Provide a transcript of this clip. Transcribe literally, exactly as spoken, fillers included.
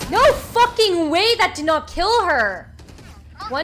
No fucking way that did not kill her!